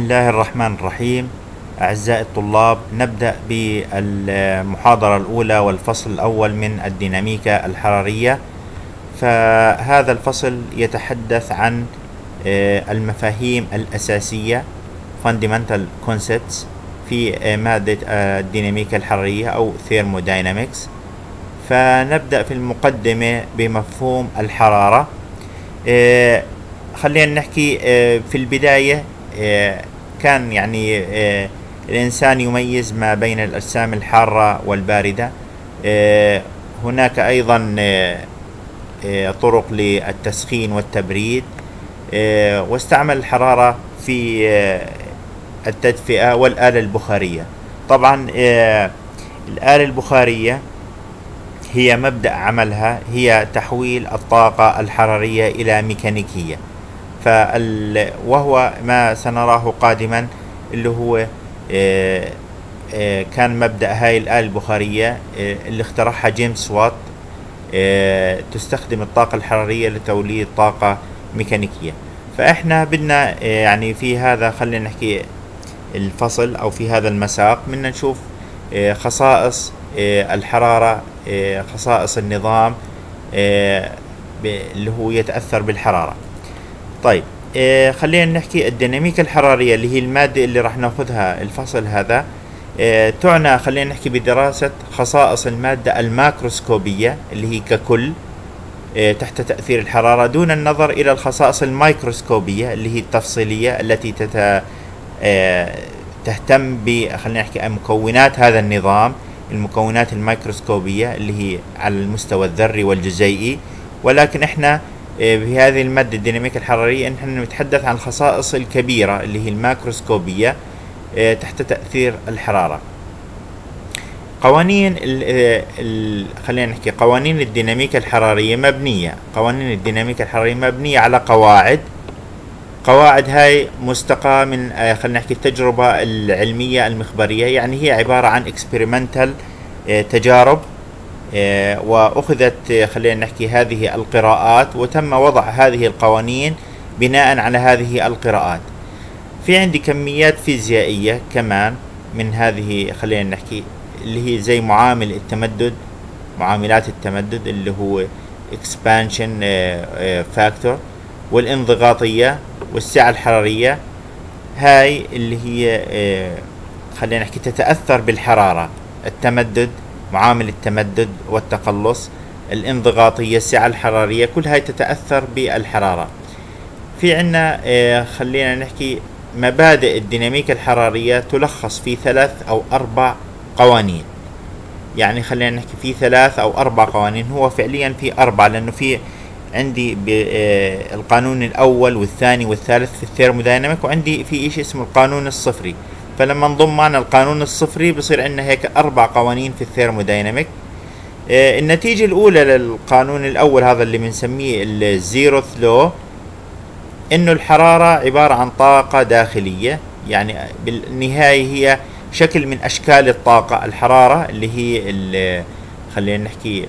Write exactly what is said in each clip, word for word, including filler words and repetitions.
الله الرحمن الرحيم. أعزائي الطلاب، نبدأ بالمحاضرة الأولى والفصل الأول من الديناميكا الحرارية. فهذا الفصل يتحدث عن المفاهيم الأساسية Fundamental Concepts في مادة الديناميكا الحرارية أو Thermodynamics. فنبدأ في المقدمة بمفهوم الحرارة. خلينا نحكي في البداية كان يعني الإنسان يميز ما بين الأجسام الحارة والباردة. هناك أيضا طرق للتسخين والتبريد، واستعمل الحرارة في التدفئة والآلة البخارية. طبعا الآلة البخارية هي مبدأ عملها هي تحويل الطاقة الحرارية إلى ميكانيكية، فال وهو ما سنراه قادما اللي هو آآ آآ كان مبدأ هاي الآلة البخارية اللي اخترعها جيمس وات، تستخدم الطاقة الحرارية لتوليد طاقة ميكانيكية. فإحنا بدنا يعني في هذا خلينا نحكي الفصل أو في هذا المساق بدنا نشوف خصائص الحرارة، خصائص النظام اللي هو يتأثر بالحرارة. طيب آه خلينا نحكي الديناميكا الحرارية اللي هي المادة اللي راح ناخذها الفصل هذا. آه تعنى خلينا نحكي بدراسة خصائص المادة الماكروسكوبية اللي هي ككل آه تحت تأثير الحرارة، دون النظر إلى الخصائص الميكروسكوبية اللي هي التفصيلية التي تت آه تهتم ب خلينا نحكي مكونات هذا النظام، المكونات الميكروسكوبية اللي هي على المستوى الذري والجزيئي. ولكن احنا في هذه المادة الديناميكا الحرارية نحن نتحدث عن الخصائص الكبيرة اللي هي الماكروسكوبية تحت تأثير الحرارة. قوانين ال ال خلينا نحكي قوانين الديناميكا الحرارية مبنية قوانين الديناميكا الحرارية مبنية على قواعد قواعد هاي مستقاة من خلينا نحكي التجربة العلمية المخبرية، يعني هي عبارة عن experimental تجارب، وأخذت خلينا نحكي هذه القراءات وتم وضع هذه القوانين بناء على هذه القراءات. في عندي كميات فيزيائية كمان من هذه خلينا نحكي اللي هي زي معامل التمدد، معاملات التمدد اللي هو expansion factor، والانضغاطية والسعة الحرارية. هاي اللي هي خلينا نحكي تتأثر بالحرارة، التمدد، معامل التمدد والتقلص، الانضغاطية، السعة الحرارية، كل هاي تتأثر بالحرارة. في عنا اه خلينا نحكي مبادئ الديناميكا الحرارية تلخص في ثلاث أو أربع قوانين، يعني خلينا نحكي في ثلاث أو أربع قوانين، هو فعليا في أربع لأنه في عندي اه القانون الأول والثاني والثالث في الثيرمودايناميك، وعندي في إشي اسمه القانون الصفري. فلما نضم معنا القانون الصفري بصير عندنا هيك أربع قوانين في الثيرمودايناميك. آه النتيجة الأولى للقانون الأول هذا اللي بنسميه الزيروث لو، إنه الحرارة عبارة عن طاقة داخلية، يعني بالنهاية هي شكل من أشكال الطاقة. الحرارة اللي هي اللي خلينا نحكي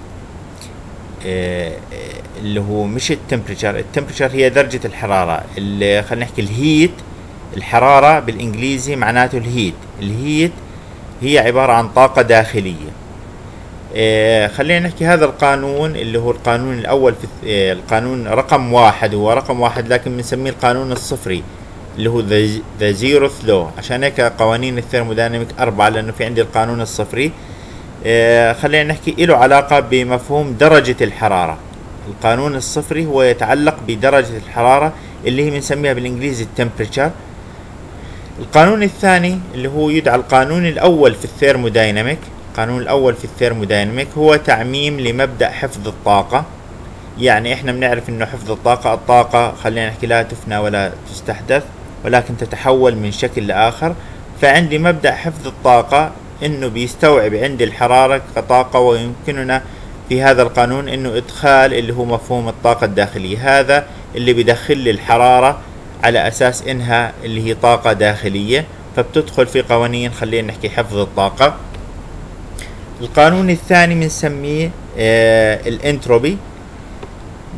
آه اللي هو مش التمبريتشر، التمبريتشر هي درجة الحرارة، اللي خلينا نحكي الهيت، الحرارة بالإنجليزي معناته الهيت. الهيت هي عبارة عن طاقة داخلية. آه خلينا نحكي هذا القانون اللي هو القانون الأول في آه القانون رقم واحد، هو رقم واحد لكن بنسميه القانون الصفري اللي هو the zeroth law. عشان هيك قوانين الثيرمودايناميك أربعة، لأنه في عندي القانون الصفري. آه خلينا نحكي له علاقة بمفهوم درجة الحرارة. القانون الصفري هو يتعلق بدرجة الحرارة اللي هي بنسميها بالإنجليزي التمبريتشر. القانون الثاني اللي هو يدعى القانون الأول في الثيرمودايناميك، القانون الأول في الثيرمودايناميك هو تعميم لمبدأ حفظ الطاقة. يعني احنا بنعرف انه حفظ الطاقة، الطاقة خلينا نحكي لا تفنى ولا تستحدث ولكن تتحول من شكل لآخر. فعندي مبدأ حفظ الطاقة انه بيستوعب عندي الحرارة كطاقة، ويمكننا في هذا القانون انه ادخال اللي هو مفهوم الطاقة الداخلية، هذا اللي بيدخل لي الحرارة على أساس إنها اللي هي طاقة داخلية، فبتدخل في قوانين خلينا نحكي حفظ الطاقة. القانون الثاني بنسميه آه الانتروبي،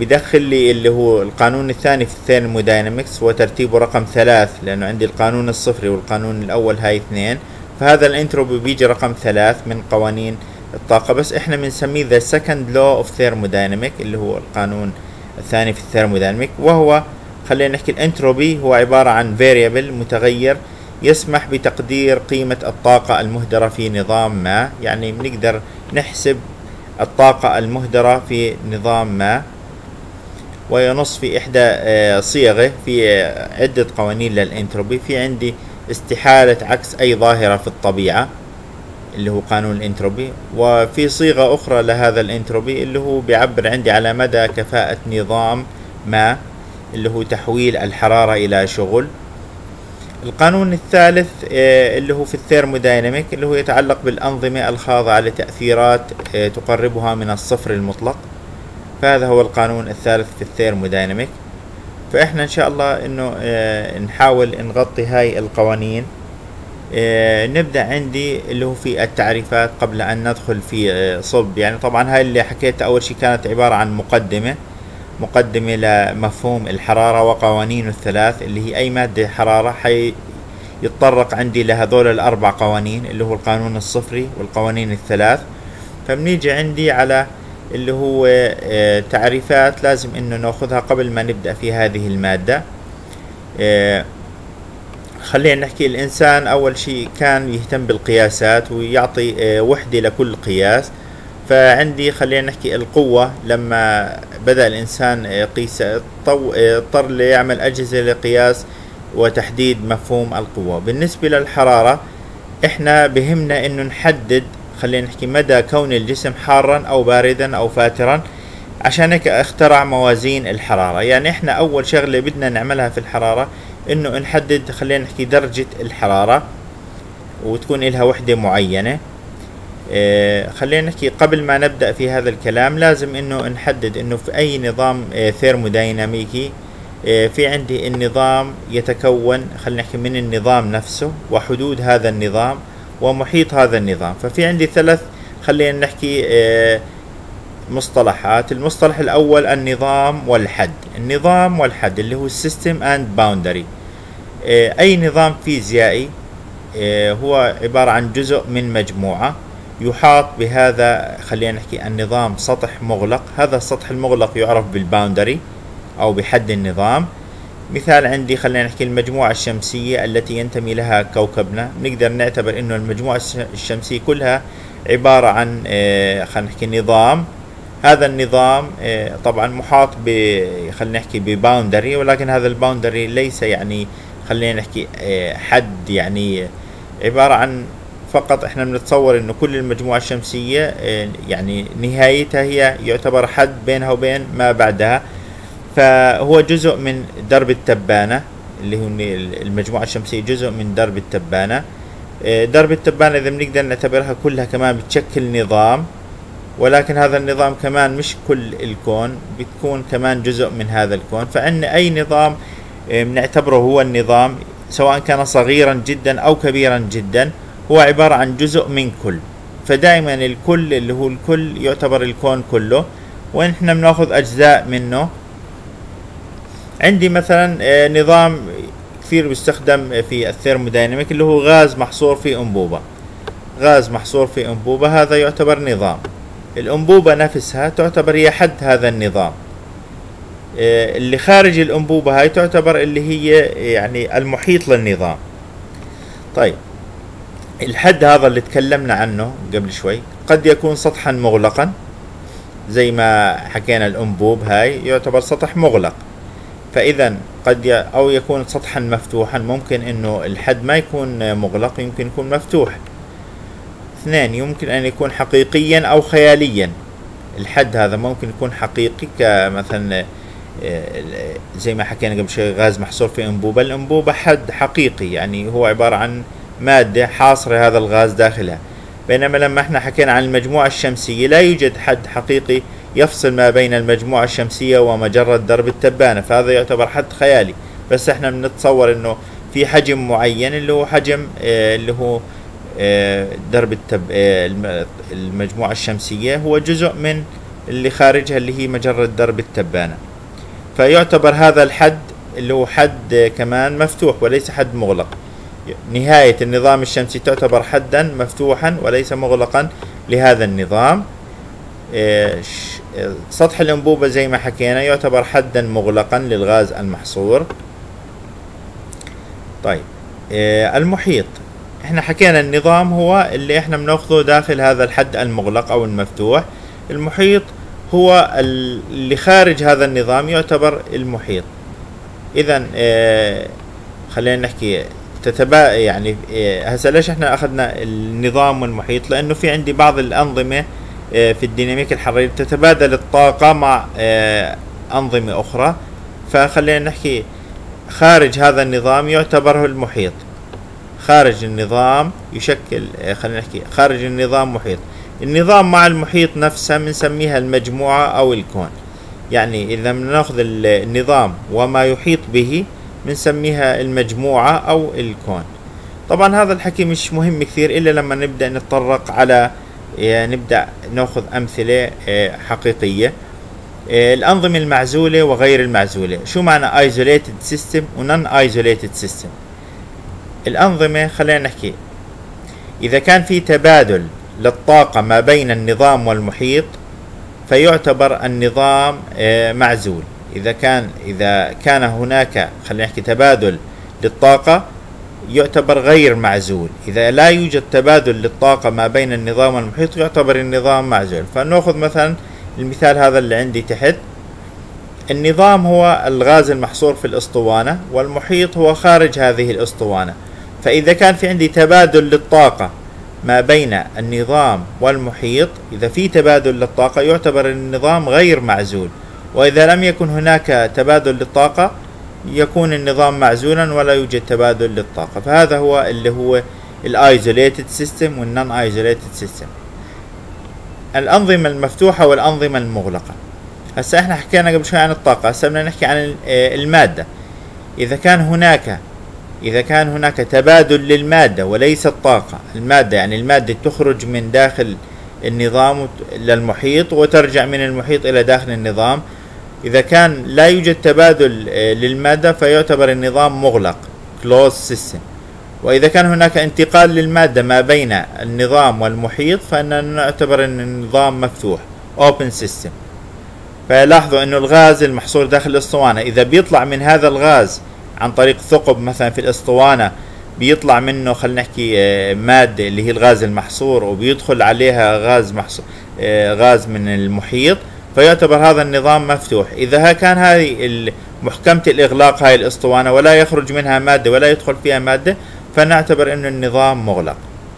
بدخل لي اللي هو القانون الثاني في الثيرموداينامكس وترتيبه رقم ثلاث، لأنه عندي القانون الصفري والقانون الأول هاي اثنين، فهذا الانتروبي بيجي رقم ثلاث من قوانين الطاقة، بس احنا بنسميه the second law of thermodynamic اللي هو القانون الثاني في الثيرمودايناميك. وهو خلينا نحكي الانتروبي هو عبارة عن variable متغير يسمح بتقدير قيمة الطاقة المهدرة في نظام ما، يعني بنقدر نحسب الطاقة المهدرة في نظام ما، وينص في إحدى صيغه في عدة قوانين للانتروبي. في عندي استحالة عكس أي ظاهرة في الطبيعة اللي هو قانون الانتروبي، وفي صيغة أخرى لهذا الانتروبي اللي هو بيعبر عندي على مدى كفاءة نظام ما اللي هو تحويل الحرارة إلى شغل. القانون الثالث اللي هو في الثيرمودايناميك اللي هو يتعلق بالأنظمة الخاضعة لتأثيرات تقربها من الصفر المطلق، فهذا هو القانون الثالث في الثيرمودايناميك. فإحنا إن شاء الله إنه نحاول نغطي هاي القوانين. نبدأ عندي اللي هو في التعريفات قبل أن ندخل في صلب، يعني طبعا هاي اللي حكيتها أول شيء كانت عبارة عن مقدمة مقدمة لمفهوم الحرارة وقوانينه الثلاث، اللي هي أي مادة حرارة حي يتطرق عندي لهذول الأربع قوانين اللي هو القانون الصفري والقوانين الثلاث. فبنيجي عندي على اللي هو تعريفات لازم إنه نأخذها قبل ما نبدأ في هذه المادة. خلينا نحكي الإنسان أول شيء كان يهتم بالقياسات ويعطي وحدة لكل قياس. فعندي خلينا نحكي القوة، لما بدأ الإنسان يقيس اضطر ليعمل أجهزة لقياس وتحديد مفهوم القوة. بالنسبة للحرارة إحنا بهمنا إنه نحدد خلينا نحكي مدى كون الجسم حارا أو باردا أو فاترا، عشان هيك اخترع موازين الحرارة. يعني إحنا أول شغلة بدنا نعملها في الحرارة إنه نحدد خلينا نحكي درجة الحرارة وتكون لها وحدة معينة. آه خلينا نحكي قبل ما نبدأ في هذا الكلام لازم إنه نحدد إنه في أي نظام آه ثيرمودايناميكي آه في عندي النظام يتكون خلينا نحكي من النظام نفسه وحدود هذا النظام ومحيط هذا النظام. ففي عندي ثلاث خلينا نحكي آه مصطلحات. المصطلح الأول النظام والحد. النظام والحد اللي هو السيستم اند باوندري. أي نظام فيزيائي هو عبارة عن جزء من مجموعة يحاط بهذا خلينا نحكي النظام سطح مغلق. هذا السطح المغلق يعرف بالباوندري أو بحد النظام. مثال عندي خلينا نحكي المجموعة الشمسية التي ينتمي لها كوكبنا، نقدر نعتبر إنه المجموعة الشمسية كلها عبارة عن خلينا نحكي نظام. هذا النظام طبعا محاط ب خلينا نحكي بباوندري، ولكن هذا الباوندري ليس يعني خلينا نحكي حد، يعني عبارة عن فقط احنا بنتصور انه كل المجموعة الشمسية يعني نهايتها هي يعتبر حد بينها وبين ما بعدها. فهو جزء من درب التبانة اللي هو المجموعة الشمسية جزء من درب التبانة. درب التبانة اذا بنقدر نعتبرها كلها كمان بتشكل نظام، ولكن هذا النظام كمان مش كل الكون، بتكون كمان جزء من هذا الكون. فعندنا أي نظام بنعتبره هو النظام سواء كان صغيرا جدا أو كبيرا جدا هو عبارة عن جزء من كل. فدائما الكل اللي هو الكل يعتبر الكون كله، ونحن بناخذ أجزاء منه. عندي مثلا نظام كثير بيستخدم في الثيرمودايناميك اللي هو غاز محصور في أنبوبة. غاز محصور في أنبوبة هذا يعتبر نظام. الأنبوبة نفسها تعتبر هي حد هذا النظام. اللي خارج الأنبوبة هاي تعتبر اللي هي يعني المحيط للنظام. طيب الحد هذا اللي تكلمنا عنه قبل شوي قد يكون سطحا مغلقا زي ما حكينا، الأنبوب هاي يعتبر سطح مغلق. فإذا قد ي... أو يكون سطحا مفتوحا، ممكن إنه الحد ما يكون مغلق، يمكن يكون مفتوح. اثنين، يمكن أن يكون حقيقيا أو خياليا. الحد هذا ممكن يكون حقيقي كمثلا زي ما حكينا قبل شوي غاز محصور في أنبوبة. الأنبوبة حد حقيقي، يعني هو عبارة عن مادة حاصرة هذا الغاز داخلها. بينما لما احنا حكينا عن المجموعة الشمسية لا يوجد حد حقيقي يفصل ما بين المجموعة الشمسية ومجرة درب التبانة، فهذا يعتبر حد خيالي. بس احنا بنتصور انه في حجم معين اللي هو حجم اه اللي هو اه درب التب اه المجموعة الشمسية هو جزء من اللي خارجها اللي هي مجرة درب التبانة. فيعتبر هذا الحد اللي هو حد كمان مفتوح وليس حد مغلق. نهاية النظام الشمسي تعتبر حدا مفتوحا وليس مغلقا لهذا النظام. سطح الأنبوبة زي ما حكينا يعتبر حدا مغلقا للغاز المحصور. طيب المحيط، احنا حكينا النظام هو اللي احنا بناخذه داخل هذا الحد المغلق او المفتوح. المحيط هو اللي خارج هذا النظام يعتبر المحيط. اذا اه خلينا نحكي تتبا يعني اه هسه ليش احنا اخذنا النظام والمحيط؟ لانه في عندي بعض الانظمه اه في الديناميك الحراري تتبادل الطاقه مع اه انظمه اخرى. فخلينا نحكي خارج هذا النظام يعتبر المحيط. خارج النظام يشكل خلينا نحكي خارج النظام محيط. النظام مع المحيط نفسه بنسميها المجموعة أو الكون. يعني إذا بناخذ النظام وما يحيط به بنسميها المجموعة أو الكون. طبعا هذا الحكي مش مهم كثير إلا لما نبدأ نتطرق على نبدأ ناخذ أمثلة حقيقية. الأنظمة المعزولة وغير المعزولة. شو معنى isolated system و non isolated system؟ الأنظمة خلينا نحكي إذا كان في تبادل للطاقة ما بين النظام والمحيط فيعتبر النظام معزول. إذا كان إذا كان هناك خلينا نحكي تبادل للطاقة يعتبر غير معزول. إذا لا يوجد تبادل للطاقة ما بين النظام والمحيط يعتبر النظام معزول. فنأخذ مثلا المثال هذا اللي عندي تحت. النظام هو الغاز المحصور في الأسطوانة والمحيط هو خارج هذه الأسطوانة. فإذا كان في عندي تبادل للطاقة ما بين النظام والمحيط، إذا في تبادل للطاقة يعتبر النظام غير معزول. وإذا لم يكن هناك تبادل للطاقة يكون النظام معزولا ولا يوجد تبادل للطاقة. فهذا هو اللي هو الايزوليتد سيستم والنون ايزوليتد سيستم. الأنظمة المفتوحة والأنظمة المغلقة. هسه احنا حكينا قبل شوي عن الطاقة، هسه بدنا نحكي عن المادة. إذا كان هناك إذا كان هناك تبادل للمادة وليس الطاقة، المادة يعني المادة تخرج من داخل النظام للمحيط وترجع من المحيط إلى داخل النظام. إذا كان لا يوجد تبادل للمادة فيعتبر النظام مغلق closed system. وإذا كان هناك انتقال للمادة ما بين النظام والمحيط فإننا نعتبر أن النظام مفتوح open system. فلاحظوا أنه الغاز المحصور داخل الأسطوانة إذا بيطلع من هذا الغاز عن طريق ثقب مثلا في الأسطوانة بيطلع منه خلينا نحكي مادة اللي هي الغاز المحصور وبيدخل عليها غاز محصور غاز من المحيط فيعتبر هذا النظام مفتوح. إذا كان هذه محكمة الإغلاق هاي الأسطوانة ولا يخرج منها مادة ولا يدخل فيها مادة فنعتبر أن النظام مغلق.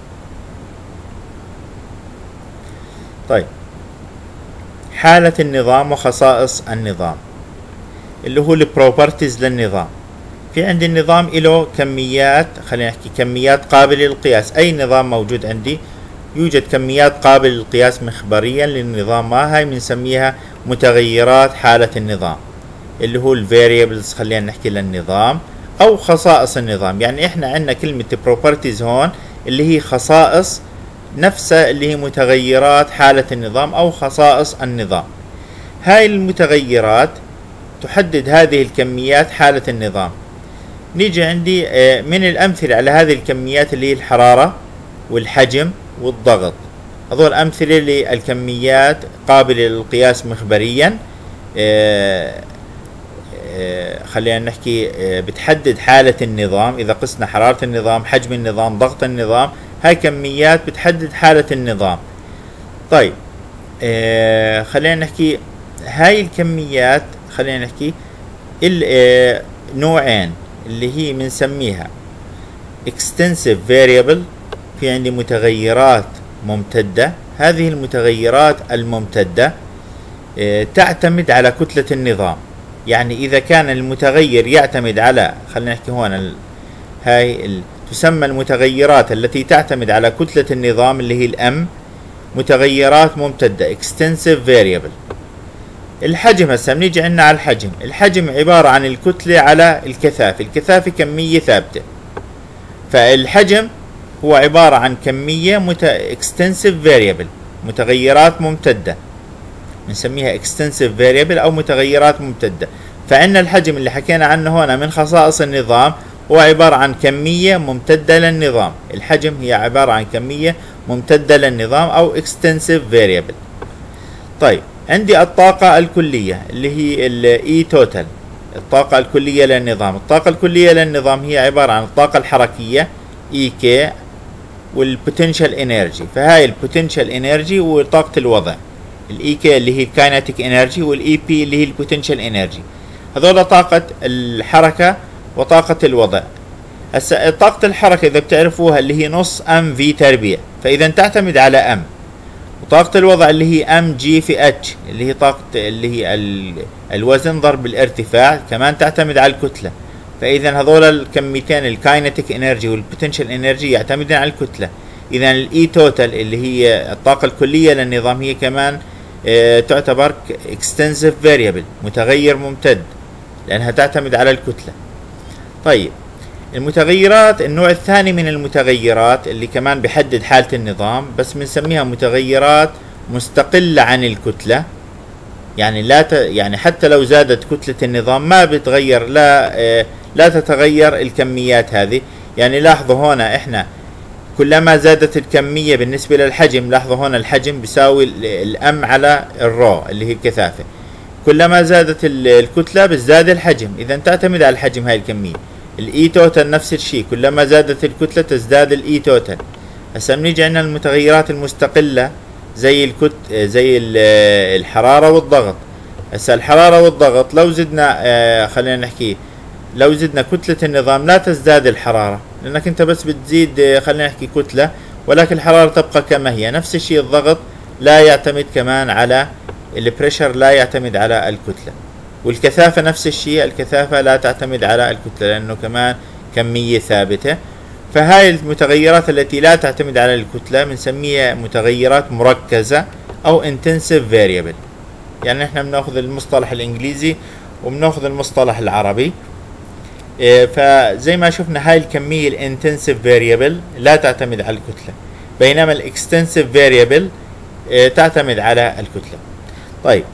طيب حالة النظام وخصائص النظام اللي هو البروبرتيز للنظام. في عندي النظام له كميات خلينا نحكي كميات قابلة للقياس. أي نظام موجود عندي يوجد كميات قابلة للقياس مخبريا للنظام ما هاي بنسميها متغيرات حالة النظام اللي هو الفاريبلز خلينا نحكي للنظام أو خصائص النظام. يعني إحنا عندنا كلمة بروبرتيز هون اللي هي خصائص نفسها اللي هي متغيرات حالة النظام أو خصائص النظام. هاي المتغيرات تحدد هذه الكميات حالة النظام. نيجي عندي من الأمثلة على هذه الكميات اللي هي الحرارة والحجم والضغط. هذول أمثلة للكميات قابلة للقياس مخبريا. خلينا نحكي بتحدد حالة النظام. إذا قسنا حرارة النظام، حجم النظام، ضغط النظام، هاي كميات بتحدد حالة النظام. طيب خلينا نحكي هاي الكميات خلينا نحكي نوعين اللي هي بنسميها extensive variable. في عندي متغيرات ممتدة. هذه المتغيرات الممتدة تعتمد على كتلة النظام. يعني إذا كان المتغير يعتمد على خلينا نحكي هون هاي ال... تسمى المتغيرات التي تعتمد على كتلة النظام اللي هي الأم متغيرات ممتدة extensive variable. الحجم هسه بنيجي عندنا على الحجم. الحجم عبارة عن الكتلة على الكثافة. الكثافة كمية ثابتة. فالحجم هو عبارة عن كمية مت... extensive variable متغيرات ممتدة. بنسميها extensive variable أو متغيرات ممتدة. فعندنا الحجم اللي حكينا عنه هنا من خصائص النظام هو عبارة عن كمية ممتدة للنظام. الحجم هي عبارة عن كمية ممتدة للنظام أو extensive variable. طيب عندي الطاقة الكلية اللي هي ال E total، الطاقة الكلية للنظام. الطاقة الكلية للنظام هي عبارة عن الطاقة الحركية E K والبوتنشال انرجي. فهاي البوتنشال انرجي وطاقة الوضع، الاي كي اللي هي الكايناتيك انرجي والاي بي اللي هي البوتنشال انرجي. هذول طاقة الحركة وطاقة الوضع. هسه طاقة الحركة إذا بتعرفوها اللي هي نص ام في تربيع، فإذا تعتمد على ام. وطاقة الوضع اللي هي ام جي في اتش اللي هي طاقة اللي هي الوزن ضرب الارتفاع، كمان تعتمد على الكتلة. فإذا هذول الكميتين الكايناتيك انرجي والبوتنشال انرجي يعتمدون على الكتلة. إذا الاي توتال اللي هي الطاقة الكلية للنظام هي كمان اه تعتبر اكستنسيف فاريبل، متغير ممتد، لأنها تعتمد على الكتلة. طيب المتغيرات، النوع الثاني من المتغيرات اللي كمان بيحدد حالة النظام بس بنسميها متغيرات مستقلة عن الكتلة. يعني لا ت... يعني حتى لو زادت كتلة النظام ما بتغير، لا اه لا تتغير الكميات هذه. يعني لاحظوا هنا احنا كلما زادت الكمية بالنسبة للحجم، لاحظوا هنا الحجم بيساوي الام على الرو اللي هي الكثافة. كلما زادت الكتلة بتزداد الحجم، اذا تعتمد على الحجم هاي الكمية. الاي توتال نفس الشيء، كلما زادت الكتلة تزداد الاي توتال. هسه بنيجي عندنا المتغيرات المستقلة زي الكت زي الحرارة والضغط. هسه الحرارة والضغط لو زدنا آه خلينا نحكي لو زدنا كتلة النظام لا تزداد الحرارة، لأنك أنت بس بتزيد خلينا نحكي كتلة، ولكن الحرارة تبقى كما هي. نفس الشيء الضغط لا يعتمد كمان على البريشر، لا يعتمد على الكتلة. والكثافة نفس الشيء، الكثافة لا تعتمد على الكتلة لأنه كمان كمية ثابتة. فهاي المتغيرات التي لا تعتمد على الكتلة بنسميها متغيرات مركزة أو intensive variable. يعني احنا بناخذ المصطلح الإنجليزي وبناخذ المصطلح العربي. فزي ما شفنا هاي الكمية الانتنسيف فاريبل لا تعتمد على الكتلة، بينما الاكستنسيف فاريبل تعتمد على الكتلة. طيب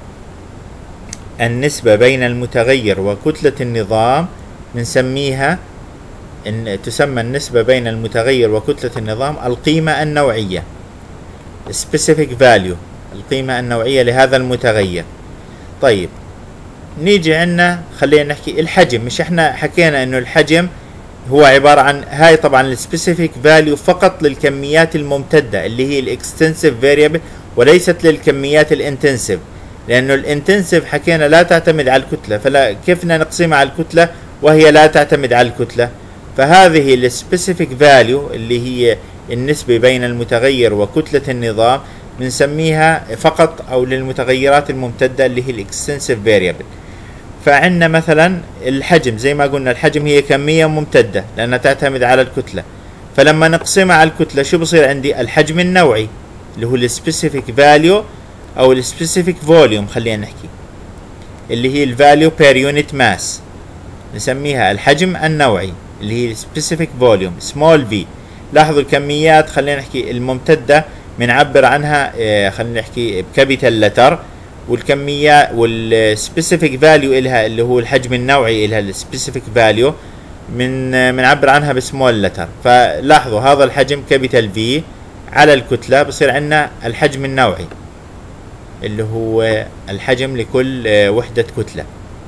النسبة بين المتغير وكتلة النظام بنسميها إن تسمى النسبة بين المتغير وكتلة النظام القيمة النوعية، specific value، القيمة النوعية لهذا المتغير. طيب نيجي عنا خلينا نحكي الحجم. مش احنا حكينا انه الحجم هو عبارة عن هاي طبعا السبيسيفيك فاليو فقط للكميات الممتدة اللي هي الاكستنسيف فاريبل، وليست للكميات الانتنسيف، لانه الانتنسيف حكينا لا تعتمد على الكتلة، فلا كيف بدنا نقسمها على الكتلة وهي لا تعتمد على الكتلة؟ فهذه السبيسيفيك فاليو اللي هي النسبة بين المتغير وكتلة النظام بنسميها فقط او للمتغيرات الممتدة اللي هي الاكستنسيف فاريبل. فعندنا مثلا الحجم، زي ما قلنا الحجم هي كمية ممتدة لأنها تعتمد على الكتلة. فلما نقسمها على الكتلة شو بصير عندي؟ الحجم النوعي اللي هو السبيسيفيك فاليو أو السبيسيفيك فوليوم خلينا نحكي، اللي هي الفاليو بير يونت ماس، نسميها الحجم النوعي اللي هي السبيسيفيك فوليوم سمول في. لاحظوا الكميات خلينا نحكي الممتدة بنعبر عنها اه خلينا نحكي بكابيتال لتر، والكميات والسبيسيفيك فاليو إلها اللي هو الحجم النوعي إلها السبيسيفيك فاليو من بنعبر عنها بسمول لتر. فلاحظوا هذا الحجم كابيتال في على الكتلة بصير عندنا الحجم النوعي اللي هو الحجم لكل وحدة كتلة.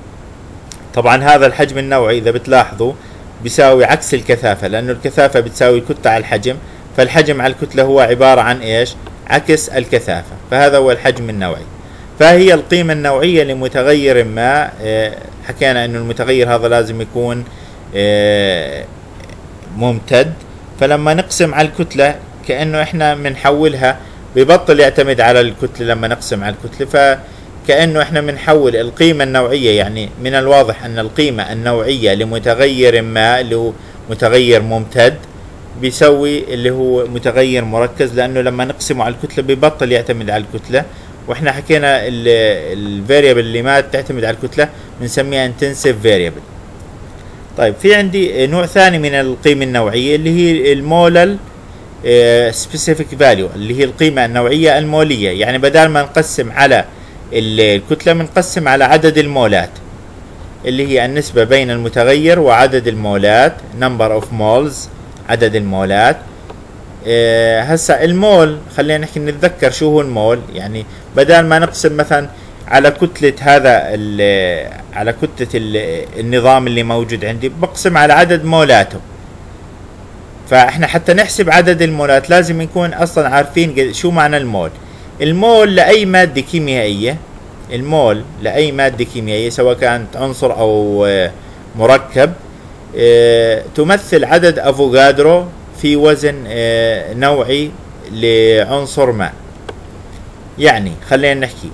طبعا هذا الحجم النوعي إذا بتلاحظوا بيساوي عكس الكثافة، لأنه الكثافة بتساوي الكتلة على الحجم، فالحجم على الكتلة هو عبارة عن إيش؟ عكس الكثافة. فهذا هو الحجم النوعي. فهي القيمة النوعية لمتغير ما. حكينا انه المتغير هذا لازم يكون ممتد، فلما نقسم على الكتلة كأنه احنا بنحولها، ببطل يعتمد على الكتلة لما نقسم على الكتلة، فكأنه احنا بنحول القيمة النوعية. يعني من الواضح ان القيمة النوعية لمتغير ما اللي هو متغير ممتد بيسوي اللي هو متغير مركز، لانه لما نقسمه على الكتلة ببطل يعتمد على الكتلة. واحنا حكينا الفاريبل اللي ما تعتمد على الكتلة بنسميها انتنسيف فاريبل. طيب في عندي نوع ثاني من القيمة النوعية اللي هي المولل سبيسيفيك فاليو، اللي هي القيمة النوعية المولية. يعني بدل ما نقسم على الكتلة بنقسم على عدد المولات اللي هي النسبة بين المتغير وعدد المولات، number of moles، عدد المولات. أه هسا المول خلينا نحكي نتذكر شو هو المول. يعني بدل ما نقسم مثلا على كتلة هذا على كتلة النظام اللي موجود عندي، بقسم على عدد مولاته. فاحنا حتى نحسب عدد المولات لازم نكون اصلا عارفين شو معنى المول. المول لأي مادة كيميائية، المول لأي مادة كيميائية سواء كانت عنصر أو مركب تمثل عدد أفوغادرو في وزن نوعي لعنصر ما. يعني خلينا نحكي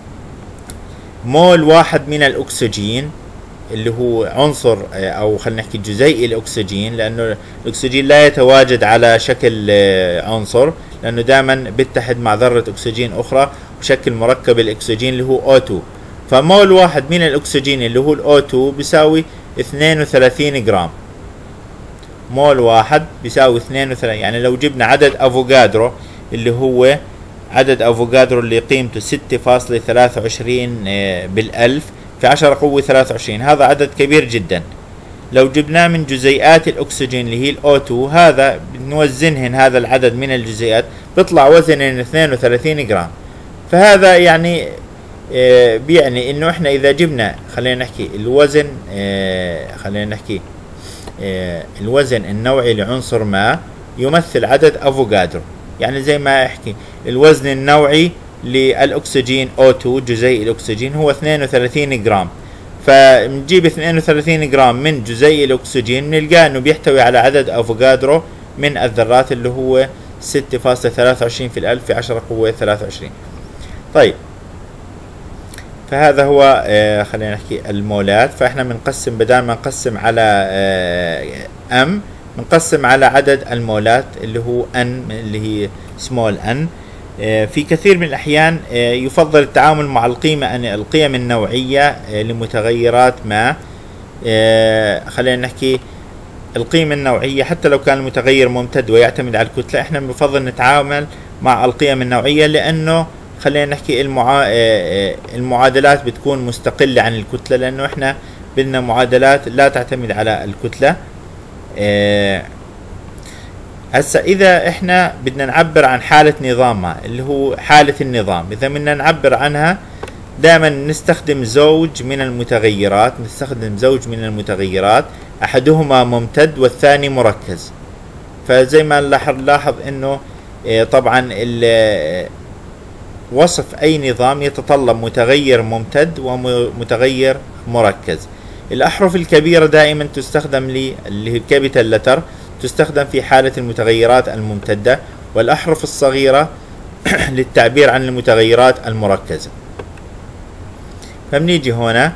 مول واحد من الأكسجين اللي هو عنصر أو خلينا نحكي جزيء الأكسجين، لأنه الأكسجين لا يتواجد على شكل عنصر، لأنه دائما بيتحد مع ذرة أكسجين أخرى بشكل مركب الأكسجين اللي هو أو تو. فمول واحد من الأكسجين اللي هو الأو تو بيساوي اثنين وثلاثين جرام. مول واحد بيساوي اثنين وثلاثين، يعني لو جبنا عدد أفوغادرو اللي هو عدد أفوغادرو اللي قيمته ستة فاصلة ثلاثة وعشرين بالألف في عشرة قوة ثلاثة وعشرين، هذا عدد كبير جدا. لو جبناه من جزيئات الأكسجين اللي هي الأو تو، هذا بنوزنهن هذا العدد من الجزيئات بيطلع وزنهن اثنين وثلاثين جرام. فهذا يعني آه بيعني انه احنا اذا جبنا خلينا نحكي الوزن آه خلينا نحكي آه الوزن النوعي لعنصر ما يمثل عدد افوغادرو. يعني زي ما احكي الوزن النوعي للأكسجين أو تو جزيء الأكسجين هو اثنين وثلاثين جرام. فنجيب اثنين وثلاثين جرام من جزيء الأكسجين نلقى انه بيحتوي على عدد افوغادرو من الذرات اللي هو ستة فاصلة ثلاثة وعشرين في الألف في عشرة قوة ثلاثة وعشرين. طيب فهذا هو آه خلينا نحكي المولات. فاحنا بنقسم بدل ما نقسم على آه ام بنقسم على عدد المولات اللي هو ان اللي هي سمول ان. آه في كثير من الأحيان آه يفضل التعامل مع القيمة القيم النوعية آه لمتغيرات ما. آه خلينا نحكي القيمة النوعية حتى لو كان المتغير ممتد ويعتمد على الكتلة، احنا بنفضل نتعامل مع القيم النوعية، لأنه خلينا نحكي المعا... المعادلات بتكون مستقلة عن الكتلة، لأنه احنا بدنا معادلات لا تعتمد على الكتلة. هسا إذا احنا بدنا نعبر عن حالة نظام ما اللي هو حالة النظام، إذا بدنا نعبر عنها دائما نستخدم زوج من المتغيرات نستخدم زوج من المتغيرات أحدهما ممتد والثاني مركز. فزي ما نلاحظ إنه طبعا وصف أي نظام يتطلب متغير ممتد ومتغير مركز. الأحرف الكبيرة دائما تستخدم لي اللي هي الكابيتال لتر تستخدم في حالة المتغيرات الممتدة، والأحرف الصغيرة للتعبير عن المتغيرات المركزة. فبنيجي هنا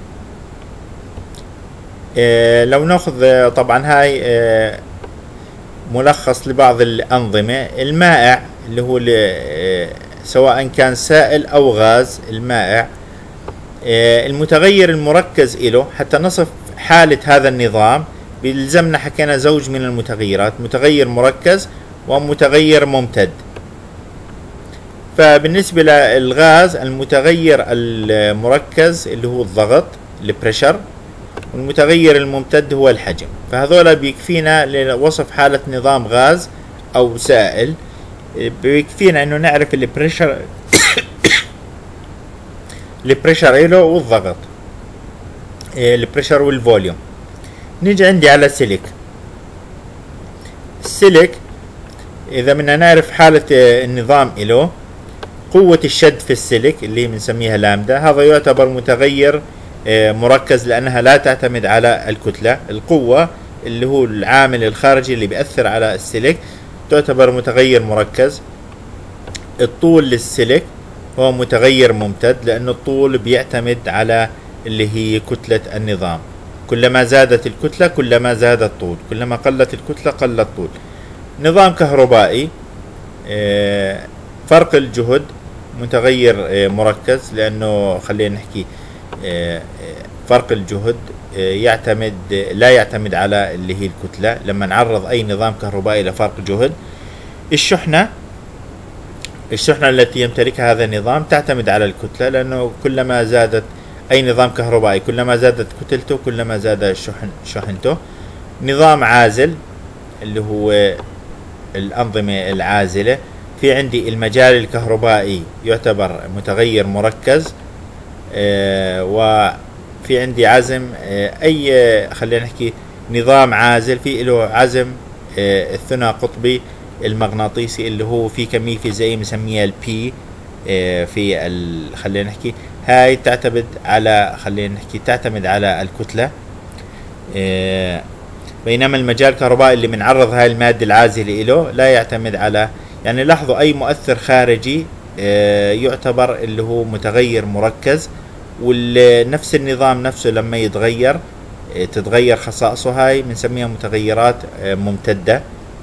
إيه لو ناخذ طبعا هاي إيه ملخص لبعض الأنظمة. المائع اللي هو إيه سواء كان سائل أو غاز، المائع إيه المتغير المركز له حتى نصف حالة هذا النظام بيلزمنا حكينا زوج من المتغيرات، متغير مركز ومتغير ممتد. فبالنسبة للغاز المتغير المركز اللي هو الضغط البريشر، والمتغير الممتد هو الحجم. فهذولا بيكفينا لوصف حالة نظام غاز أو سائل، بيكفينا إنه نعرف البريشر البريشر إله والضغط البريشر والفوليوم. نيجي عندي على السيليك. السيليك إذا بدنا نعرف حالة النظام إله، قوة الشد في السيليك اللي بنسميها لامدا، هذا يعتبر متغير مركز لأنها لا تعتمد على الكتلة. القوة اللي هو العامل الخارجي اللي بيأثر على السيليك تعتبر متغير مركز. الطول للسيليك هو متغير ممتد لأن الطول بيعتمد على اللي هي كتلة النظام. كلما زادت الكتلة كلما زاد الطول، كلما قلت الكتلة قل الطول. نظام كهربائي فرق الجهد متغير مركز لأنه خلينا نحكي فرق الجهد يعتمد لا يعتمد على اللي هي الكتلة لما نعرض أي نظام كهربائي لفرق جهد. الشحنة الشحنة التي يمتلكها هذا النظام تعتمد على الكتلة، لأنه كلما زادت أي نظام كهربائي كلما زادت كتلته كلما زاد شحن شحنته. نظام عازل اللي هو الأنظمة العازلة، في عندي المجال الكهربائي يعتبر متغير مركز، آه وفي عندي عزم آه أي خلينا نحكي نظام عازل في له عزم آه الثنى قطبي المغناطيسي اللي هو في كمية فيزيائية بنسميها البي آه في ال خلينا نحكي هاي تعتمد على خلينا نحكي تعتمد على الكتلة. آه بينما المجال الكهربائي اللي بنعرض هاي المادة العازلة له لا يعتمد على، يعني لاحظوا أي مؤثر خارجي آه يعتبر اللي هو متغير مركز، ونفس النظام نفسه لما يتغير آه تتغير خصائصه، هاي بنسميها متغيرات آه ممتدة.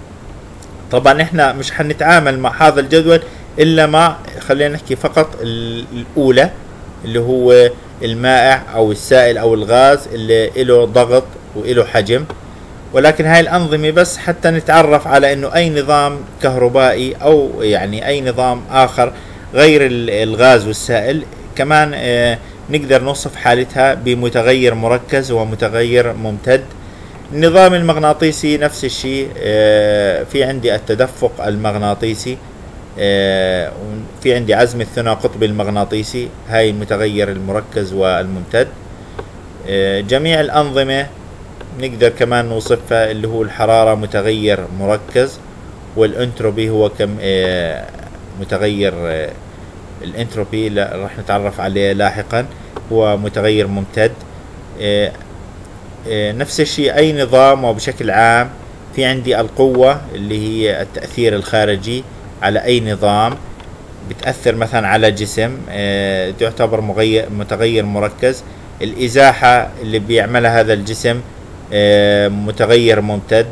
طبعا احنا مش حنتعامل مع هذا الجدول إلا مع خلينا نحكي فقط الأولى اللي هو المائع أو السائل أو الغاز اللي له ضغط وله حجم، ولكن هاي الأنظمة بس حتى نتعرف على إنه أي نظام كهربائي أو يعني أي نظام آخر غير الغاز والسائل كمان آه نقدر نوصف حالتها بمتغير مركز ومتغير ممتد. النظام المغناطيسي نفس الشيء، آه في عندي التدفق المغناطيسي، آه في عندي عزم الثنى قطبي المغناطيسي، هاي المتغير المركز والممتد. آه جميع الأنظمة نقدر كمان نوصفها اللي هو الحرارة متغير مركز، والانتروبي هو كم آه متغير آه الانتروبي راح نتعرف عليه لاحقا هو متغير ممتد. آه آه نفس الشيء أي نظام وبشكل عام في عندي القوة اللي هي التأثير الخارجي على أي نظام بتأثر مثلا على جسم آه تعتبر مغير متغير مركز. الإزاحة اللي بيعملها هذا الجسم آه متغير ممتد.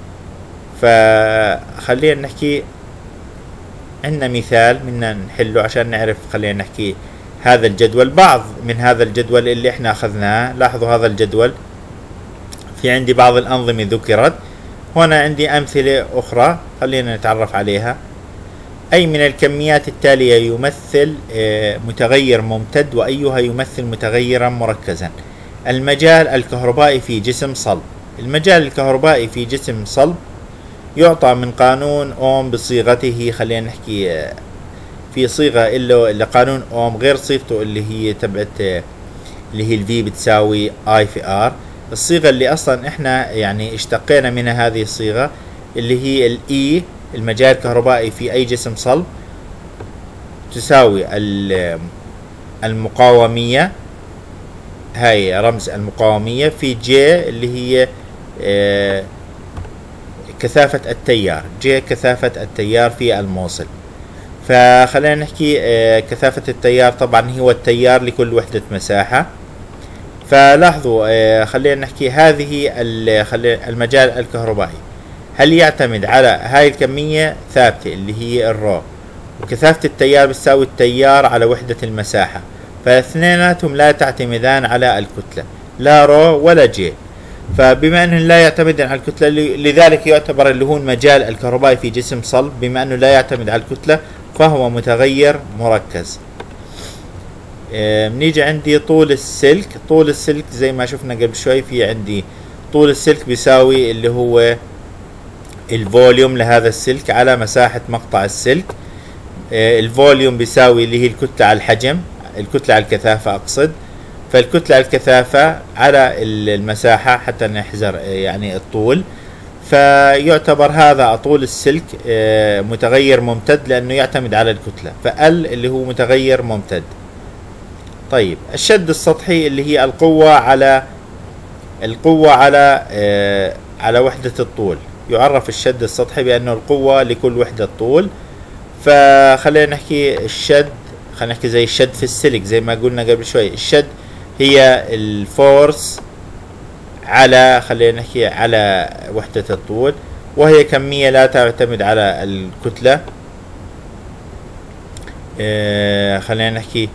فخلينا نحكي عندنا مثال بدنا نحله عشان نعرف خلينا نحكي هذا الجدول. بعض من هذا الجدول اللي احنا أخذناه، لاحظوا هذا الجدول في عندي بعض الأنظمة ذكرت، هنا عندي أمثلة أخرى خلينا نتعرف عليها. أي من الكميات التالية يمثل متغير ممتد وأيها يمثل متغيرا مركزا؟ المجال الكهربائي في جسم صلب. المجال الكهربائي في جسم صلب يعطى من قانون أوم بصيغته، خلينا نحكي في صيغة إله لقانون أوم غير صيغته اللي هي تبعت اللي هي الفي بتساوي اي في ار. الصيغة اللي أصلا إحنا يعني اشتقينا منها هذه الصيغة اللي هي الإي المجال الكهربائي في أي جسم صلب تساوي المقاومية، هاي رمز المقاومية، في جي اللي هي آه كثافة التيار، جي كثافة التيار في الموصل. فخلينا نحكي آه كثافة التيار طبعا هو التيار لكل وحدة مساحة. فلاحظوا آه خلينا نحكي هذه المجال الكهربائي هل يعتمد على هاي الكمية ثابتة اللي هي الرو، وكثافة التيار بتساوي التيار على وحدة المساحة، فاثنيناتهم لا تعتمدان على الكتلة، لا رو ولا جي. فبما أنه لا يعتمد على الكتلة لذلك يعتبر اللي هو المجال الكهربائي في جسم صلب بما أنه لا يعتمد على الكتلة فهو متغير مركز. بنيجي عندي طول السلك. طول السلك زي ما شفنا قبل شوي في عندي طول السلك بيساوي اللي هو الفوليوم لهذا السلك على مساحة مقطع السلك. الفوليوم بيساوي اللي هي الكتلة على الحجم، الكتلة على الكثافة أقصد، فالكتلة على الكثافة على المساحة حتى نحذر يعني الطول. فيعتبر هذا طول السلك متغير ممتد لأنه يعتمد على الكتلة، فال اللي هو متغير ممتد. طيب الشد السطحي اللي هي القوة على القوة على على وحدة الطول. يعرف الشد السطحي بأنه القوة لكل وحدة طول. فخلينا نحكي الشد، خلينا نحكي زي الشد في السلك زي ما قلنا قبل شوي، الشد هي الفورس على خلينا نحكي على وحدة الطول، وهي كمية لا تعتمد على الكتلة. آه خلينا نحكي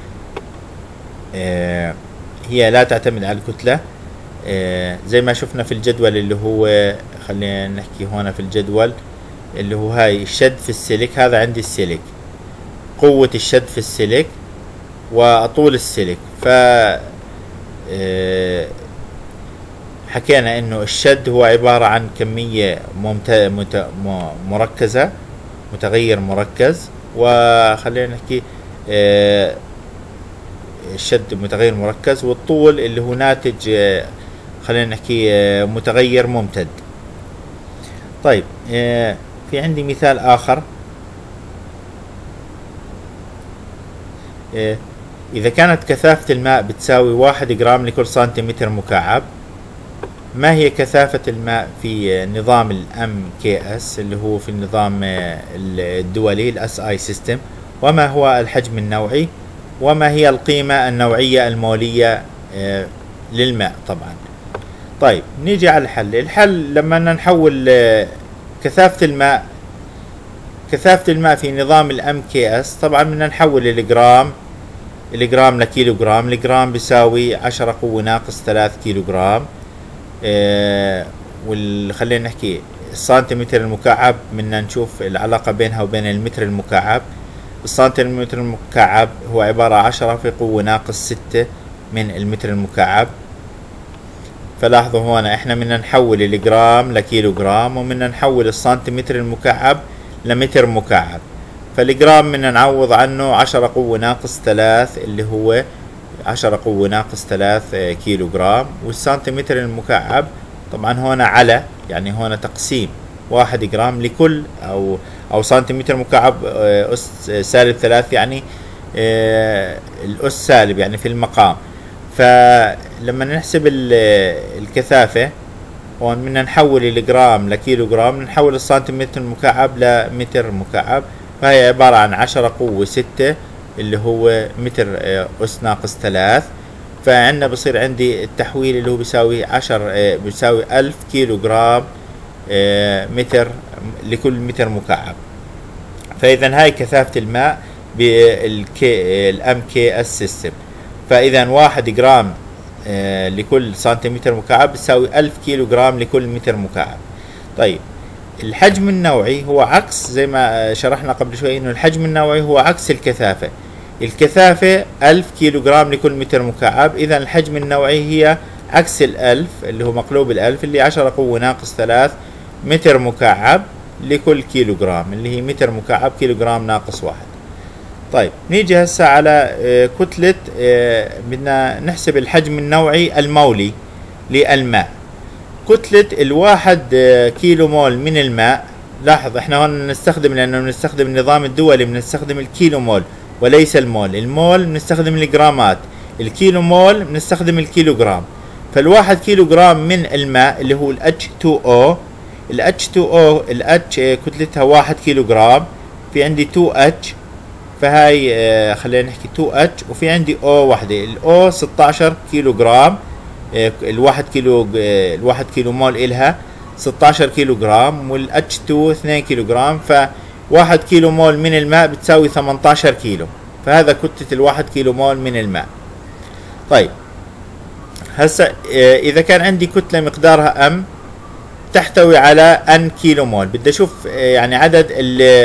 آه هي لا تعتمد على الكتلة آه زي ما شفنا في الجدول اللي هو خلينا نحكي هنا في الجدول اللي هو هاي الشد في السلك. هذا عندي السلك قوة الشد في السلك وطول السلك. ف حكينا انه الشد هو عبارة عن كمية ممت... مت... مركزة، متغير مركز، وخلينا نحكي الشد متغير مركز، والطول اللي هو ناتج خلينا نحكي متغير ممتد. طيب في عندي مثال آخر. إذا كانت كثافة الماء بتساوي واحد جرام لكل سنتيمتر مكعب، ما هي كثافة الماء في نظام الام كي اس اللي هو في النظام الدولي الاس اي سيستم؟ وما هو الحجم النوعي؟ وما هي القيمة النوعية المولية للماء طبعا. طيب نيجي على الحل. الحل لما نحول كثافة الماء كثافة الماء في نظام الام كي اس، طبعا بدنا نحول الجرام الجرام لكيلو جرام. الجرام بيساوي عشرة قوة ناقص ثلاث كيلو جرام. اه وخلينا نحكي السنتيمتر المكعب، بدنا نشوف العلاقة بينها وبين المتر المكعب. السنتيمتر المكعب هو عبارة عشرة في قوة ناقص ستة من المتر المكعب. فلاحظوا هون احنا بدنا نحول الجرام لكيلو جرام، وبدنا نحول السنتيمتر المكعب لمتر مكعب. فالجرام بدنا نعوض عنه عشرة قوة ناقص ثلاث اللي هو عشرة قوة ناقص ثلاث كيلو جرام، والسنتيمتر المكعب طبعا هون على، يعني هون تقسيم واحد جرام لكل او او سنتيمتر مكعب اس سالب ثلاث، يعني الاس سالب يعني في المقام. فلما نحسب الكثافة هون بدنا نحول الجرام لكيلو جرام، نحول السنتيمتر المكعب لمتر مكعب، فهي عبارة عن عشرة قوة ستة اللي هو متر أس ناقص ثلاث. فعندنا بصير عندي التحويل اللي هو بيساوي عشر بيساوي ألف كيلو جرام متر لكل متر مكعب. فإذا هاي كثافة الماء بالام كي اس سيستم. فإذا واحد جرام لكل سنتيمتر مكعب بيساوي ألف كيلو جرام لكل متر مكعب. طيب الحجم النوعي هو عكس، زي ما شرحنا قبل شوي انه الحجم النوعي هو عكس الكثافة. الكثافة ألف كيلو جرام لكل متر مكعب، اذا الحجم النوعي هي عكس الألف اللي هو مقلوب الألف اللي عشرة قوة ناقص ثلاث متر مكعب لكل كيلو جرام، اللي هي متر مكعب كيلو جرام ناقص واحد. طيب نيجي هسه على كتلة، بدنا نحسب الحجم النوعي المولي للماء. كتلة الواحد كيلو مول من الماء، لاحظ احنا هون بنستخدم، لانه بنستخدم النظام الدولي بنستخدم الكيلو مول وليس المول. المول بنستخدم الجرامات، الكيلو مول بنستخدم الكيلو جرام. فالواحد كيلو جرام من الماء اللي هو ال إتش تو أو، ال إتش تو أو ال H كتلتها واحد كيلو جرام، في عندي تو إتش، فهاي اه خلينا نحكي تو إتش، وفي عندي O وحدة، ال O ستة عشر كيلو جرام. الواحد كيلو الواحد كيلو مول إلها ستة عشر كيلو جرام، وال إتش تو اثنين كيلو جرام. فواحد كيلو مول من الماء بتساوي ثمانية عشر كيلو، فهذا كتلة الواحد كيلو مول من الماء. طيب هسا إذا كان عندي كتلة مقدارها M تحتوي على N كيلو مول، بدي أشوف يعني عدد ال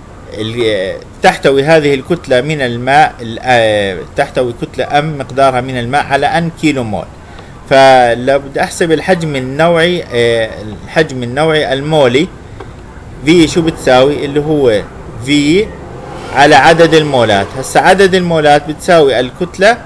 تحتوي هذه الكتلة من الماء، تحتوي كتلة M مقدارها من الماء على N كيلو مول. فلو بدي احسب الحجم النوعي، الحجم النوعي المولي V شو بتساوي؟ اللي هو V على عدد المولات. هسا عدد المولات بتساوي الكتلة،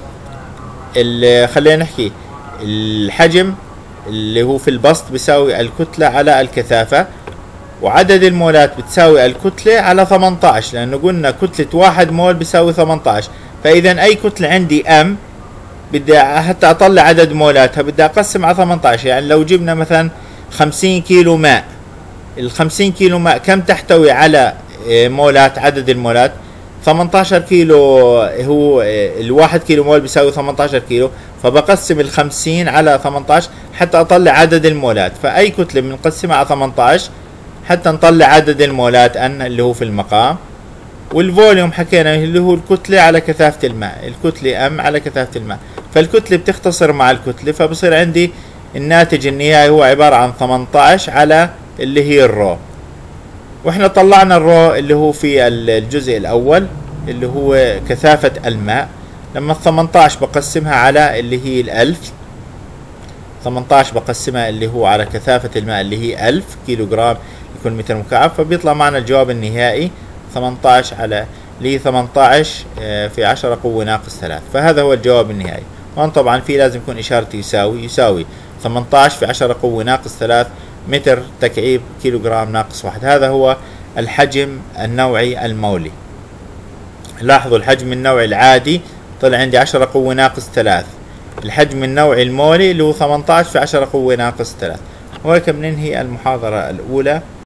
اللي خلينا نحكي الحجم اللي هو في البسط بيساوي الكتلة على الكثافة، وعدد المولات بتساوي الكتلة على ثمانية عشر، لأنه قلنا كتلة واحد مول بيساوي ثمانية عشر. فإذا أي كتلة عندي M بدي حتى اطلع عدد مولاتها بدي اقسم على ثمانية عشر. يعني لو جبنا مثلا خمسين كيلو ماء، ال خمسين كيلو ماء كم تحتوي على مولات؟ عدد المولات ثمانية عشر كيلو، هو الواحد كيلو مول بيساوي ثمانية عشر كيلو، فبقسم ال خمسين على ثمانية عشر حتى اطلع عدد المولات. فاي كتلة بنقسمها على ثمانية عشر حتى نطلع عدد المولات ان اللي هو في المقام. والفوليوم حكينا اللي هو الكتلة على كثافة الماء، الكتلة M على كثافة الماء. فالكتلة بتختصر مع الكتلة، فبصير عندي الناتج النهائي هو عبارة عن ثمانية عشر على اللي هي الرو. واحنا طلعنا الرو اللي هو في الجزء الاول، اللي هو كثافة الماء. لما ثمنتاش بقسمها على اللي هي الألف، ثمنتاش بقسمها اللي هو على كثافة الماء اللي هي ألف كيلو جرام لكل متر مكعب، فبيطلع معنا الجواب النهائي ثمنتاش على اللي هي ثمنتاش في عشرة قوة ناقص ثلاث. فهذا هو الجواب النهائي. هون طبعا في لازم يكون إشارة يساوي، يساوي ثمنتاش في عشرة قوة ناقص ثلاث متر تكعيب كيلو جرام ناقص واحد. هذا هو الحجم النوعي المولي. لاحظوا الحجم النوعي العادي طلع عندي عشرة قوة ناقص ثلاث، الحجم النوعي المولي اللي هو ثمنتاش في عشرة قوة ناقص ثلاث. وهيك بننهي المحاضرة الأولى.